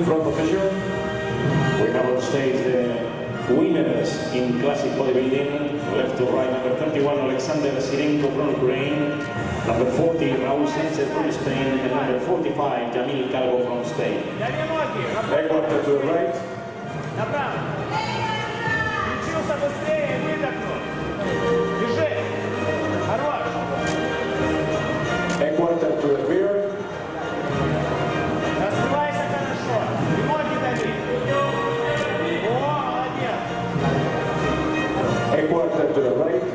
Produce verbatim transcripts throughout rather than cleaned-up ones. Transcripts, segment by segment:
front position. We have on stage the winners in classic bodybuilding. Left to right, number thirty-one, Alexander Sirenko from Ukraine. Number forty, Raúl Sánchez from Spain. And number forty-five, Jamil Calvo from Spain. Headquarter to the right. Headquarter to the rear. Headquarter to the right.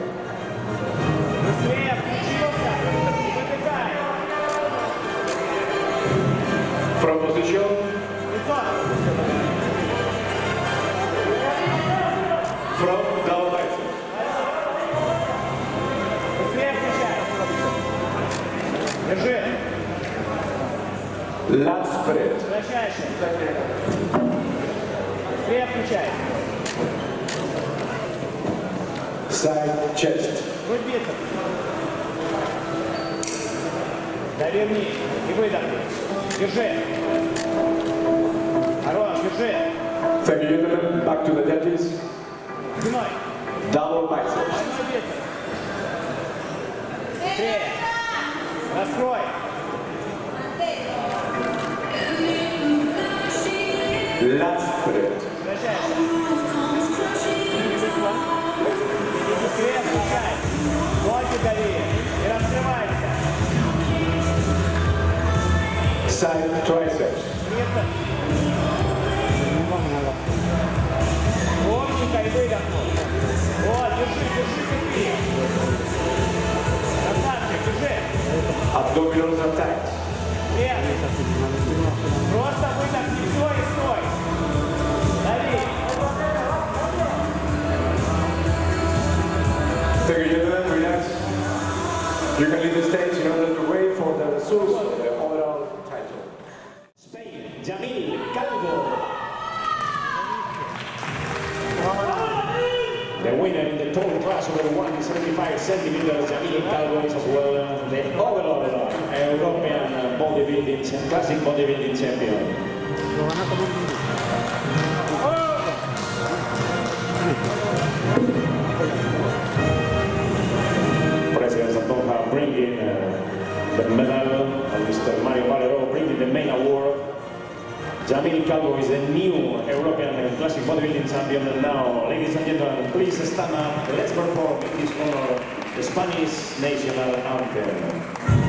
From position. From down right. Last spread. Side chest. Дави вниз и выдохни. Держи. Хорош, держи. Thank you, gentlemen. Back to the judges. Спиной. Double biceps. Быстрее. Раскрой. Last spread. Быстрее спускай. Ноги дави. И раскрывайся. Side triceps. Ровненько и выдохнул. Вот, держи, держи, держи. Красавчик, держи. Abdominals are tight. Вверх. Просто выдохни все и стой. Дави. Thank you, gentlemen. Relax. You can leave the stage in order to wait for the results of the overall title. Spain, Jamil Calvo. The winner in the tall class over one hundred seventy-five centimeters, Jamil Calvo, is as well uh, the overall uh, European uh, bodybuilding, classic bodybuilding champion. President Santonja bringing uh, the medal, and Mister Mario Valero bringing the main award. Jamil Calvo is the new European classic bodybuilding champion. And now, ladies and gentlemen, please stand up. Let's perform in his honor the Spanish national anthem.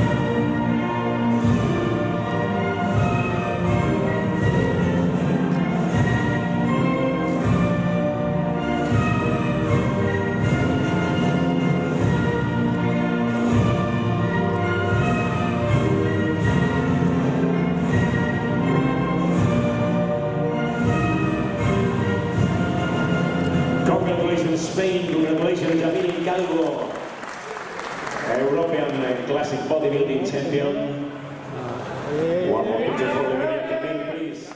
Congratulations Spain, congratulations Jamil Calvo, European classic bodybuilding champion. One more picture for the media campaign, please.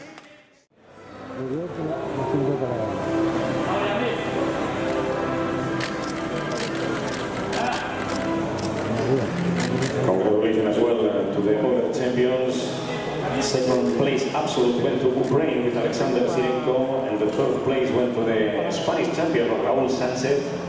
Congratulations as well uh, to the other champions. Second place absolute went to Ukraine with Alexander Sirenko, and the third place went to the Spanish champion Raúl Sánchez.